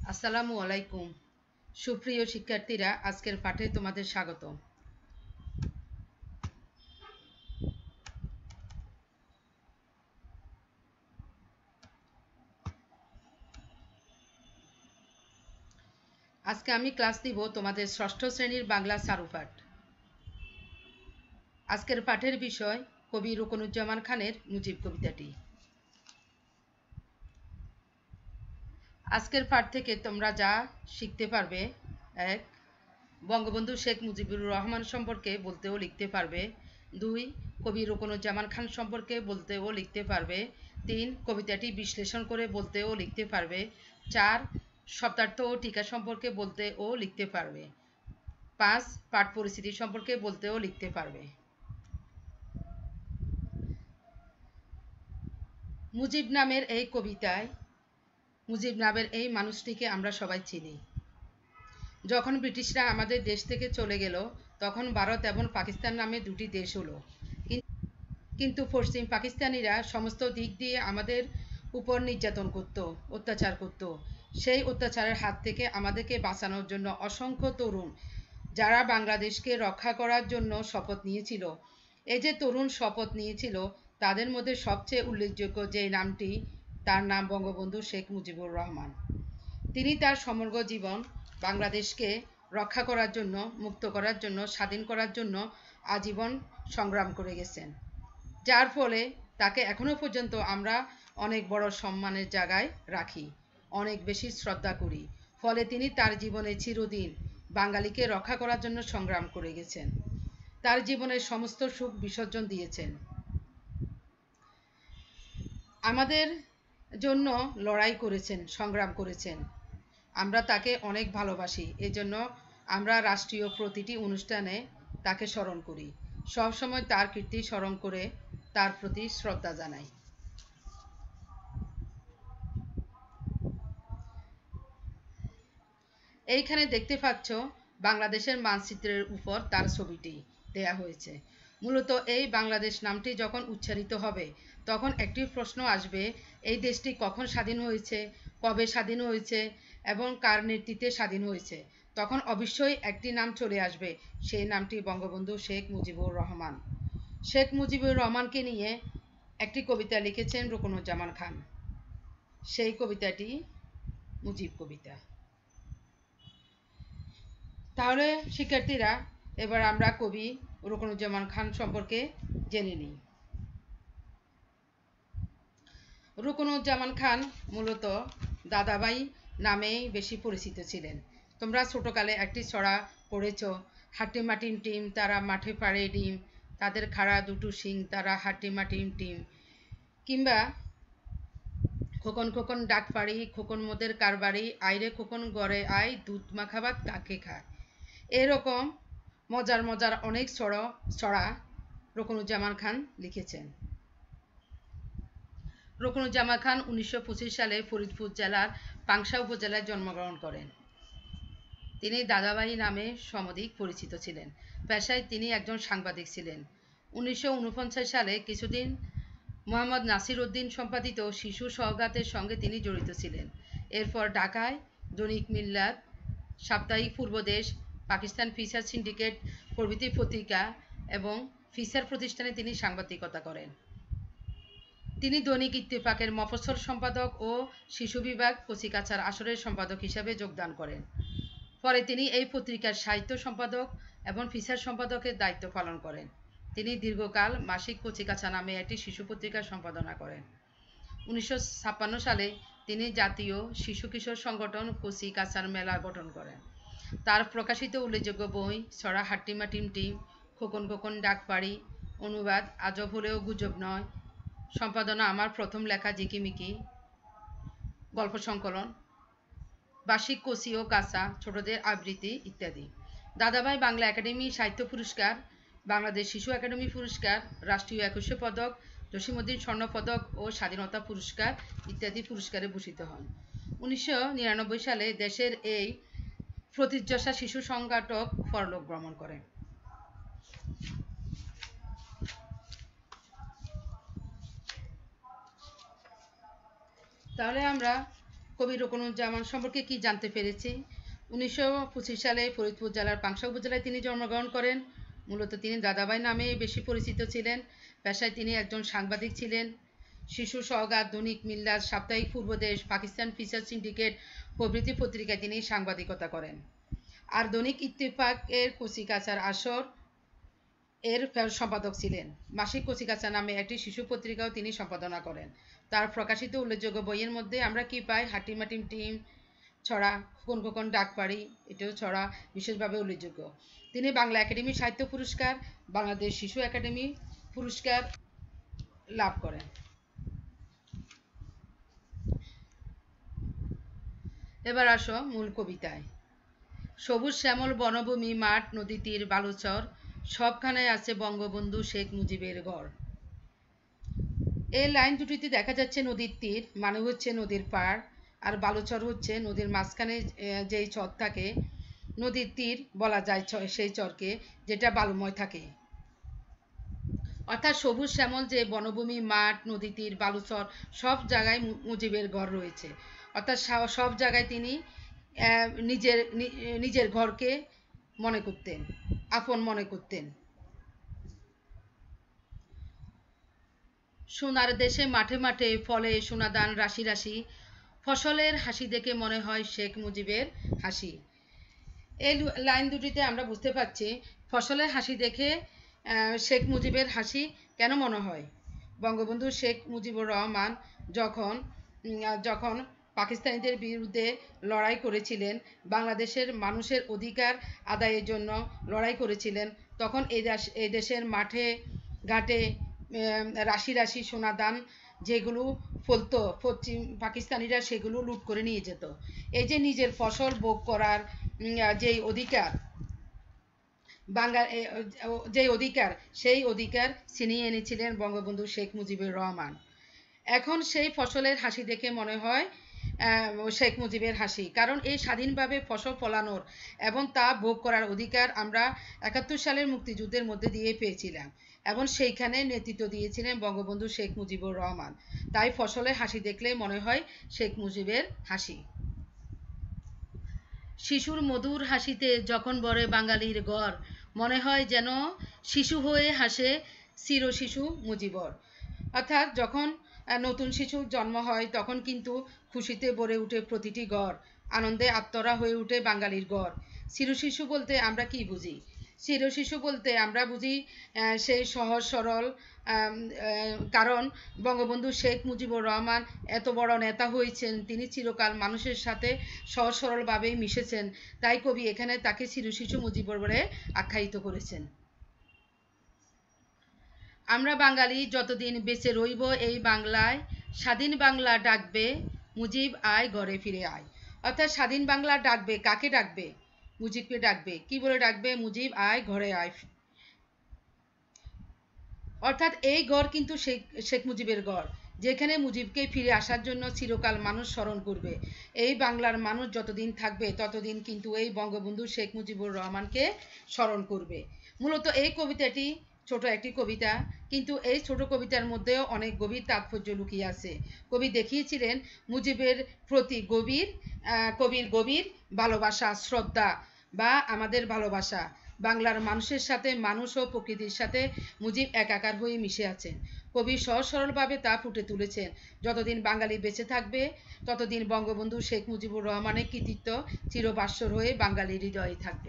আসসালামু আলাইকুম। সুপ্রিয় শিক্ষার্থীরা, আজকের পাঠে তোমাদের স্বাগত। আজকে আমি ক্লাস দিব তোমাদের ষষ্ঠ শ্রেণীর বাংলা চারুপাঠ। আজকের পাঠের বিষয় কবি রুকনুজ্জামান খানের মুজিব কবিতাটি। আজকের পাঠ থেকে তোমরা যা শিখতে পারবে: 1. বঙ্গবন্ধু শেখ মুজিবুর রহমান সম্পর্কে বলতে ও লিখতে পারবে। 2. কবি রুকনুজ্জামান খান সম্পর্কে বলতে ও লিখতে পারবে। 3. কবিতাটি বিশ্লেষণ করে বলতে ও লিখতে পারবে। 4. শব্দার্থ ও টিকা সম্পর্কে বলতে ও লিখতে পারবে। 5. পাঠ পরিস্থিতি সম্পর্কে বলতে ও লিখতে পারবে। মুজিব নামের এই মানুষটিকে আমরা সবাই চিনি। যখন ব্রিটিশরা আমাদের দেশ থেকে চলে গেল, তখন ভারত এবং পাকিস্তান নামে দুটি দেশ হলো। কিন্তু পশ্চিম পাকিস্তানিরা সমস্ত দিক দিয়ে আমাদের উপর নির্যাতন করত, অত্যাচার করত। সেই অত্যাচারের হাত থেকে আমাদেরকে বাঁচানোর জন্য অসংখ্য তরুণ, যারা বাংলাদেশকে রক্ষা করার জন্য শপথ নিয়েছিল, এই যে তরুণ শপথ নিয়েছিল, তাদের মধ্যে সবচেয়ে উল্লেখযোগ্য যে নামটি, তার নাম বঙ্গবন্ধু শেখ মুজিবুর রহমান। তিনি তার সমগ্র জীবন বাংলাদেশকে রক্ষা করার জন্য, মুক্ত করার জন্য, স্বাধীন করার জন্য আজীবন সংগ্রাম করে গেছেন, যার ফলে তাকে এখনো পর্যন্ত আমরা অনেক বড় সম্মানের জায়গায় রাখি, অনেক বেশি শ্রদ্ধা করি। ফলে তিনি তার জীবনে চিরদিন বাঙালিকে রক্ষা করার জন্য সংগ্রাম করে গেছেন, তার জীবনের সমস্ত সুখ বিসর্জন দিয়েছেন, আমাদের জন্য লড়াই করেছেন, সংগ্রাম করেছেন। আমরা তাকে অনেক ভালোবাসি, এজন্য আমরা রাষ্ট্রীয় প্রতিটি অনুষ্ঠানে তাকে স্মরণ করি, সবসময় তার কীর্তি স্মরণ করে তার প্রতি শ্রদ্ধা জানাই। এইখানে দেখতে পাচ্ছ বাংলাদেশের মানচিত্রের উপর তার ছবিটি দেয়া হয়েছে। মূলত এই বাংলাদেশ নামটি যখন উচ্চারিত হবে, তখন একটি প্রশ্ন আসবে: এই দেশটি কখন স্বাধীন হয়েছে, কবে স্বাধীন হয়েছে এবং কার নেতৃত্বে স্বাধীন হয়েছে? তখন অবশ্যই একটি নাম চলে আসবে, সেই নামটি বঙ্গবন্ধু শেখ মুজিবুর রহমান। শেখ মুজিবুর রহমানকে নিয়ে একটি কবিতা লিখেছেন রুকনুজ্জামান খান, সেই কবিতাটি মুজিব কবিতা। তাহলে শিক্ষার্থীরা, এবার আমরা কবি রুকনুজ্জামান খান সম্পর্কে জেনে নিই। রুকনুজ্জামান খান মূলত দাদাভাই নামেই বেশি পরিচিত ছিলেন। তোমরা ছোটকালে একটি ছড়া পড়েছ: হাট্টি মাটিম টিম তারা মাঠে পাড়ে ডিম, তাদের খাড়া দুটো শিং তারা হাট্টি মাটিম টিম। কিংবা খোকন খোকন ডাক পাড়ি, খোকন মোদের কারবারি, আইরে খোকন গড়ে আয়, দুধ মাখাবাত কাকে খায়। এরকম মজার মজার অনেক ছড়া রুকনুজ্জামান খান লিখেছেন। রুকনুজ্জামান খান 1925 সালে ফরিদপুর জেলার পাংশা উপজেলায় জন্মগ্রহণ করেন। তিনি দাদাভাই নামে সমধিক পরিচিত ছিলেন। পেশায় তিনি একজন সাংবাদিক ছিলেন। 1949 সালে কিছুদিন মোহাম্মদ নাসির উদ্দিন সম্পাদিত শিশু সওগাতের সঙ্গে তিনি জড়িত ছিলেন। এরপর ঢাকায় দৈনিক মিল্লাত, সাপ্তাহিক পূর্বদেশ, পাকিস্তান ফিচার সিন্ডিকেট প্রভৃতি পত্রিকা এবং ফিচার প্রতিষ্ঠানে তিনি সাংবাদিকতা করেন। তিনি দৈনিক ইত্তেফাকের মফস্বল সম্পাদক ও শিশু বিভাগ কচিকাঁচার আসরের সম্পাদক হিসাবে যোগদান করেন। পরে তিনি এই পত্রিকার সাহিত্য সম্পাদক এবং ফিচার সম্পাদকের দায়িত্ব পালন করেন। তিনি দীর্ঘকাল মাসিক কচিকাঁচা নামে একটি শিশু পত্রিকা সম্পাদনা করেন। 1956 সালে তিনি জাতীয় শিশু কিশোর সংগঠন কচিকাঁচার মেলা গঠন করেন। তার প্রকাশিত উল্লেখযোগ্য বই: ছড়া হাট্টিমা টিম টিম, খোকন খোকন ডাক পাড়ি, অনুবাদ আজব হলেও গুজব নয়, সম্পাদনা আমার প্রথম লেখা ঝিকিমিকি, গল্প সংকলন, বার্ষিক কচি ও কাঁচা, ছোটদের আবৃত্তি ইত্যাদি। দাদাভাই বাংলা একাডেমি সাহিত্য পুরস্কার, বাংলাদেশ শিশু একাডেমি পুরস্কার, রাষ্ট্রীয় একুশে পদক, জসিমউদ্দিন স্বর্ণ পদক ও স্বাধীনতা পুরস্কার ইত্যাদি পুরস্কারে ভূষিত হন। 1999 সালে দেশের এই প্রথিতযশা শিশু সংগঠক পরলোক গমন করেন। তাহলে আমরা কবি রুকনুজ্জামান সম্পর্কে কি জানতে পেরেছি? 1925 সালে ফরিদপুর জেলার পাংশা উপজেলায় তিনি জন্মগ্রহণ করেন। মূলত তিনি দাদাভাই নামে বেশি পরিচিত ছিলেন। পেশায় তিনি একজন সাংবাদিক ছিলেন। শিশু সওগাত, দৈনিক মিল্লাত, সাপ্তাহিক পূর্বদেশ, পাকিস্তান ফিচার সিন্ডিকেট প্রভৃতি পত্রিকায় তিনি সাংবাদিকতা করেন। আর দৈনিক ইত্তেফাক এর কচিকাঁচার আসর এর সম্পাদক ছিলেন। মাসিক কচিকাঁচা নামে একটি শিশু পত্রিকাও তিনি সম্পাদনা করেন। তার প্রকাশিত উল্লেখযোগ্য বইয়ের মধ্যে আমরা কি পাই? হাটিমাটিম টিম ছড়া, খোকন খোকন ডাকপাড়ি, এটাও ছড়া বিশেষভাবে উল্লেখযোগ্য। তিনি বাংলা একাডেমি সাহিত্য পুরস্কার, বাংলাদেশ শিশু একাডেমি পুরস্কার লাভ করেন। এবার আসো মূল কবিতায়। সবুজ শ্যামল বনভূমি, মাঠ, নদী তীর, বালুচর, সবখানে আছে বঙ্গবন্ধু শেখ মুজিবের গড়। এই লাইন দুটিতে দেখা যাচ্ছে নদীর তীর, মানে হচ্ছে নদীর পাড়, আর বালুচর হচ্ছে নদীর মাঝখানে যেই চর থাকে, নদীর তীর বলা যায় সেই চরকে, যেটা বালুময় থাকে। অর্থাৎ সবুজ শ্যামল যে বনভূমি, মাঠ, নদী তীর, বালুচর, সব জায়গায় মুজিবের ঘর রয়েছে। অর্থাৎ সব জায়গায় তিনি নিজের ঘরকে মনে করতেন, আপন মনে করতেন। সোনার দেশে মাঠে মাঠে ফলে সোনাদান রাশি রাশি, ফসলের হাসি দেখে মনে হয় শেখ মুজিবের হাসি। এই লাইন দুটিতে আমরা বুঝতে পারছি ফসলের হাসি দেখে শেখ মুজিবের হাসি কেন মনে হয়। বঙ্গবন্ধু শেখ মুজিবুর রহমান যখন পাকিস্তানিদের বিরুদ্ধে লড়াই করেছিলেন, বাংলাদেশের মানুষের অধিকার আদায়ের জন্য লড়াই করেছিলেন, তখন এই দেশের মাঠে ঘাটে রাশি রাশি সোনাদান যেগুলো ফলতো, পশ্চিম পাকিস্তানিরা সেগুলো লুট করে নিয়ে যেত। এই যে নিজের ফসল ভোগ করার যেই অধিকার, যেই অধিকার, সেই অধিকার ছিনিয়ে এনেছিলেন বঙ্গবন্ধু শেখ মুজিবুর রহমান। এখন সেই ফসলের হাসি দেখে মনে হয় শেখ মুজিবের হাসি, কারণ এই স্বাধীনভাবে ফসল ফলানোর এবং তা ভোগ করার অধিকার আমরা 71 সালের মুক্তিযুদ্ধের মধ্যে দিয়ে পেয়েছিলাম, এবং সেইখানে নেতৃত্ব দিয়েছিলেন বঙ্গবন্ধু শেখ মুজিবুর রহমান। তাই ফসলের হাসি দেখলে মনে হয় শেখ মুজিবের হাসি। শিশুর মধুর হাসিতে যখন ভরে বাঙালির ঘর, মনে হয় যেন শিশু হয়ে হাসে চির শিশু মুজিবর। অর্থাৎ যখন নতুন শিশুর জন্ম হয় তখন কিন্তু খুশিতে ভরে উঠে প্রতিটি ঘর, আনন্দে আত্মরা হয়ে উঠে বাঙালির ঘর। চির শিশু বলতে আমরা কি বুঝি? চির শিশু বলতে আমরা বুঝি সেই সহজ সরল, কারণ বঙ্গবন্ধু শেখ মুজিবুর রহমান এত বড় নেতা হয়েছেন, তিনি চিরকাল মানুষের সাথে সহজ সরলভাবেই মিশেছেন, তাই কবি এখানে তাকে চির শিশু মুজিবর বলে আখ্যায়িত করেছেন। আমরা বাঙালি যতদিন বেঁচে রইব এই বাংলায়, স্বাধীন বাংলা ডাকবে মুজিব আয় ঘরে ফিরে আয়। অর্থাৎ স্বাধীন বাংলা ডাকবে, কাকে ডাকবে? মুজিবকে ডাকবে। কি বলে ডাকবে? মুজিব আয় ঘরে আয়। অর্থাৎ এই গড় কিন্তু শেখ মুজিবের গড়, যেখানে মুজিবকে ফিরে আসার জন্য চিরকাল মানুষ স্মরণ করবে। এই বাংলার মানুষ যতদিন থাকবে ততদিন কিন্তু এই বঙ্গবন্ধু শেখ মুজিবুর রহমানকে স্মরণ করবে। মূলত এই কবিতাটি ছোট একটি কবিতা, কিন্তু এই ছোট কবিতার মধ্যেও অনেক গভীর তাৎপর্য লুকিয়ে আছে। কবি দেখিয়েছিলেন মুজিবের প্রতি কবির গভীর ভালোবাসা, শ্রদ্ধা বা আমাদের ভালোবাসা। বাংলার মানুষের সাথে, মানুষ ও প্রকৃতির সাথে মুজিব একাকার হয়ে মিশে আছেন। কবি সহজ সরলভাবে তা ফুটে তুলেছেন। যতদিন বাঙালি বেঁচে থাকবে ততদিন বঙ্গবন্ধু শেখ মুজিবুর রহমানের কৃতিত্ব চিরভাস্বর হয়ে বাঙালির হৃদয়ে থাকবে।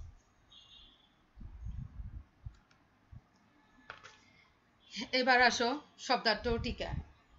এবার আসো শব্দার্থ টিকা।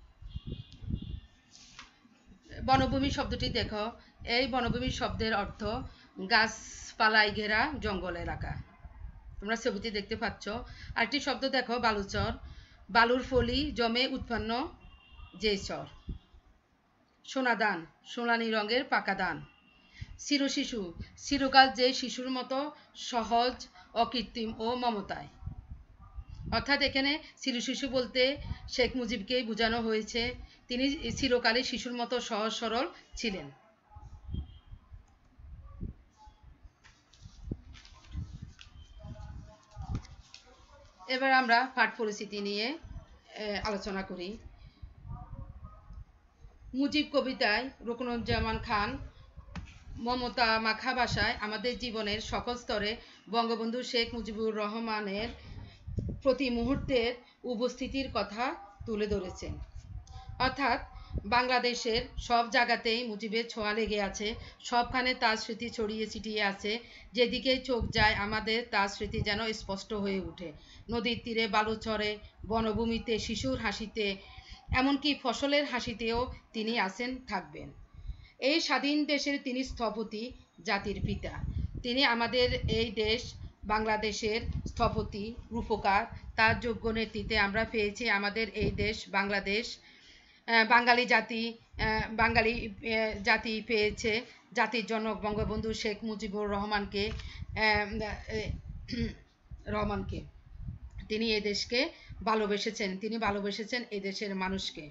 বনভূমি শব্দটি দেখো। এই বনভূমি শব্দের অর্থ গাছপালায় ঘেরা জঙ্গল এলাকা, তোমরা ছবিতে দেখতে পাচ্ছ। আরেকটি শব্দ দেখো বালুচর, বালুর ফলি জমে উৎপন্ন যে চর। সোনাদান, সোনালী রঙের পাকা দান। চির শিশু, চিরকাল যে শিশুর মতো সহজ, অকৃত্রিম ও মমতায়। অর্থাৎ এখানে চির শিশু বলতে শেখ মুজিবকেই বোঝানো হয়েছে, তিনি চিরকালই শিশুর মতো সহজ সরল ছিলেন। এবার আমরা পাঠ পরিস্থিতি নিয়ে আলোচনা করি। মুজিব কবিতায় রুকনুজ্জামান খান মমতা মাখা ভাষায় আমাদের জীবনের সকল স্তরে বঙ্গবন্ধু শেখ মুজিবুর রহমানের প্রতি মুহূর্তের উপস্থিতির কথা তুলে ধরেছেন। অর্থাৎ বাংলাদেশের সব জায়গাতেই মুজিবের ছোঁয়া লেগে আছে, সবখানে তার স্মৃতি ছড়িয়ে ছিটিয়ে আছে। যেদিকেই চোখ যায় আমাদের তার স্মৃতি যেন স্পষ্ট হয়ে ওঠে। নদীর তীরে বালুচরে, বনভূমিতে, শিশুর হাসিতে, এমনকি ফসলের হাসিতেও তিনি আছেন, থাকবেন। এই স্বাধীন দেশের তিনি স্থপতি, জাতির পিতা। তিনি আমাদের এই দেশ বাংলাদেশের স্থপতি, রূপকার। তার যোগ্য নেতৃত্বে আমরা পেয়েছি আমাদের এই দেশ বাংলাদেশ। বাঙালি জাতি পেয়েছে জাতির জনক বঙ্গবন্ধু শেখ মুজিবুর রহমানকে। তিনি এই দেশকে ভালোবেসেছেন, তিনি ভালোবেসেছেন এই দেশের মানুষকে।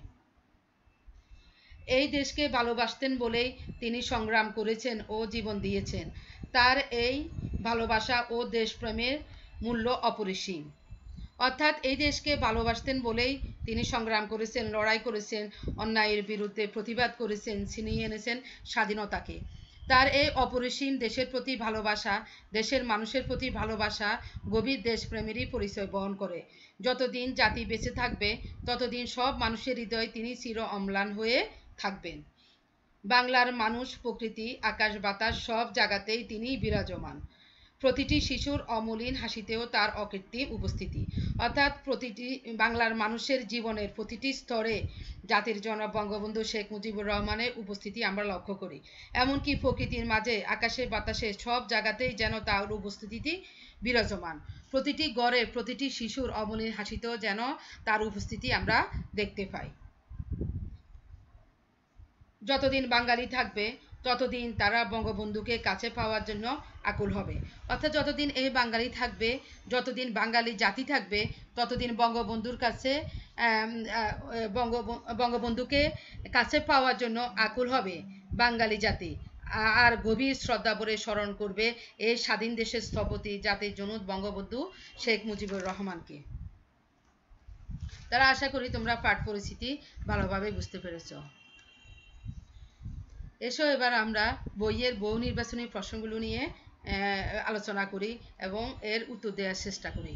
এই দেশকে ভালোবাসতেন বলেই তিনি সংগ্রাম করেছেন ও জীবন দিয়েছেন। তার এই ভালোবাসা ও দেশপ্রেমের মূল্য অপরিসীম। অর্থাৎ এই দেশকে ভালোবাসতেন বলেই তিনি সংগ্রাম করেছেন, লড়াই করেছেন, অন্যায়ের বিরুদ্ধে প্রতিবাদ করেছেন, ছিনিয়ে এনেছেন স্বাধীনতাকে। তার এই অপরিসীম দেশের প্রতি ভালোবাসা, দেশের মানুষের প্রতি ভালোবাসা গভীর দেশপ্রেমেরই পরিচয় বহন করে। যতদিন জাতি বেঁচে থাকবে ততদিন সব মানুষের হৃদয়ে তিনি চির অম্লান হয়ে থাকবেন। বাংলার মানুষ, প্রকৃতি, আকাশ বাতাস সব জায়গাতেই তিনি বিরাজমান। প্রতিটি শিশুর অমলিন হাসিতেও তার অকৃত্রিম উপস্থিতি। অর্থাৎ প্রতিটি বাংলার মানুষের জীবনের প্রতিটি স্তরে জাতির জনক বঙ্গবন্ধু শেখ মুজিবুর রহমানের উপস্থিতি আমরা লক্ষ্য করি। এমনকি প্রকৃতির মাঝে, আকাশে বাতাসে সব জায়গাতেই যেন তার উপস্থিতি বিরাজমান। প্রতিটি গড়ে, প্রতিটি শিশুর অমলিন হাসিতেও যেন তার উপস্থিতি আমরা দেখতে পাই। যতদিন বাঙালি থাকবে ততদিন তারা বঙ্গবন্ধুকে কাছে পাওয়ার জন্য আকুল হবে। অর্থাৎ যতদিন এই বাঙালি থাকবে, যতদিন বাঙালি জাতি থাকবে, ততদিন বঙ্গবন্ধুর কাছে বঙ্গবন্ধুকে কাছে পাওয়ার জন্য আকুল হবে বাঙালি জাতি। আর গভীর শ্রদ্ধা ভরে স্মরণ করবে এই স্বাধীন দেশের স্থপতি, জাতির জনক বঙ্গবন্ধু শেখ মুজিবুর রহমানকে। তারা আশা করি তোমরা পাঠ পরিস্থিতি ভালোভাবে বুঝতে পেরেছ। এসো এবার আমরা বইয়ের বহু নির্বাচনী প্রশ্নগুলো নিয়ে আলোচনা করি এবং এর উত্তর দেওয়ার চেষ্টা করি।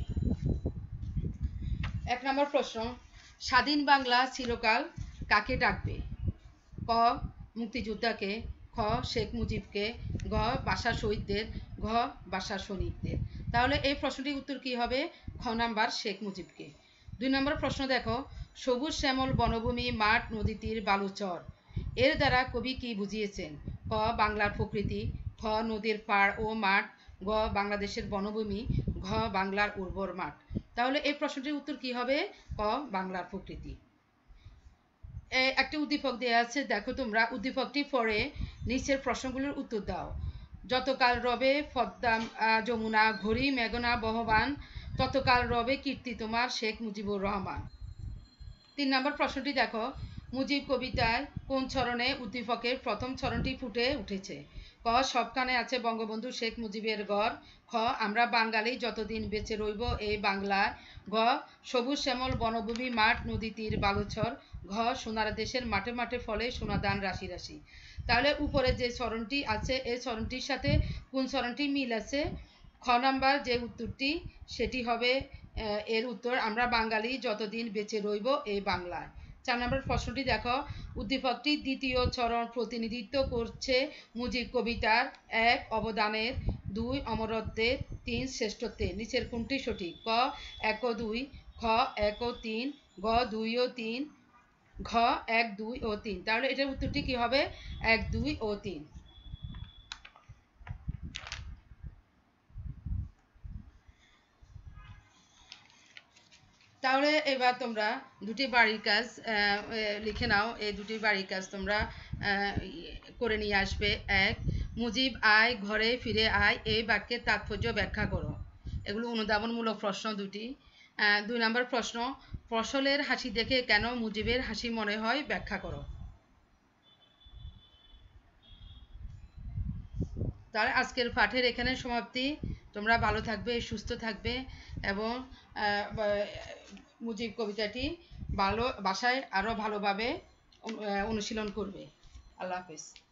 1 নম্বর প্রশ্ন, স্বাধীন বাংলা চিরকাল কাকে ডাকবে? ক. মুক্তিযোদ্ধাকে, খ. শেখ মুজিবকে, ঘ. ভাষা শহীদদের, ঘ. ভাষা সৈনিকদের। তাহলে এই প্রশ্নটির উত্তর কি হবে? খ নাম্বার, শেখ মুজিবকে। 2 নম্বর প্রশ্ন দেখো, সবুজ শ্যামল বনভূমি, মাঠ, নদী তীর, বালুচর, এর দ্বারা কবি কি বুঝিয়েছেন? ক. বাংলার প্রকৃতি, খ. নদীর পাড় ও মাঠ, গ. বাংলাদেশের বনভূমি, ঘ. বাংলার উর্বর মাঠ। তাহলে এই প্রশ্নটির উত্তর কি হবে? ক. বাংলার প্রকৃতি। একটি উদ্দীপক দেওয়া আছে, দেখো তোমরা উদ্দীপকটি পড়ে নিচের প্রশ্নগুলোর উত্তর দাও। যতকাল রবে পদ্মা যমুনা ঘড়ি মেঘনা বহবান, ততকাল রবে কীর্তি তোমার শেখ মুজিবুর রহমান। 3 নম্বর প্রশ্নটি দেখো, মুজিব কবিতায় কোন চরণে উদ্দীপকের প্রথম চরণটি ফুটে উঠেছে? ক. সবখানে আছে বঙ্গবন্ধু শেখ মুজিবের গড়, খ. আমরা বাঙালি যতদিন বেঁচে রইব এই বাংলায়, গ. সবুজ শ্যামল বনভূমি, মাঠ, নদী তীর, বালুচর, ঘ. সোনার দেশের মাঠে মাঠে ফলে সোনাদান রাশি রাশি। তাহলে উপরে যে চরণটি আছে এই চরণটির সাথে কোন চরণটি মিল আছে? খ নাম্বার যে উত্তরটি সেটি হবে এর উত্তর, আমরা বাঙালি যতদিন বেঁচে রইব এই বাংলায়। 4 নম্বর প্রশ্নটি দেখো, উদ্দীপকটি দ্বিতীয় চরণ প্রতিনিধিত্ব করছে মুজিব কবিতার 1. অবদানের, 2. অমরত্বের, 3. শ্রেষ্ঠত্বের। নিচের কোনটি সঠিক? ক. 1 ও 2, খ. 1 ও 3, গ. 2 ও 3, ঘ. 1, 2 ও 3। তাহলে এটার উত্তরটি কি হবে? 1, 2 ও 3। তাহলে এবার তোমরা দুটি বাড়ির কাজ লিখে নাও। এই দুটি বাড়ির কাজ তোমরা করে নিয়ে আসবে। 1. মুজিব আয় ঘরে ফিরে আয়, এই বাক্যের তাৎপর্য ব্যাখ্যা করো। এগুলো অনুধাবনমূলক প্রশ্ন দুটি। 2 নম্বর প্রশ্ন, ফসলের হাসি দেখে কেন মুজিবের হাসি মনে হয়, ব্যাখ্যা করো। তাহলে আজকের পাঠের এখানে সমাপ্তি। তোমরা ভালো থাকবে, সুস্থ থাকবে এবং মুজিব কবিতাটি ভালো ভাষায় আরও ভালোভাবে অনুশীলন করবে। আল্লাহ হাফেজ।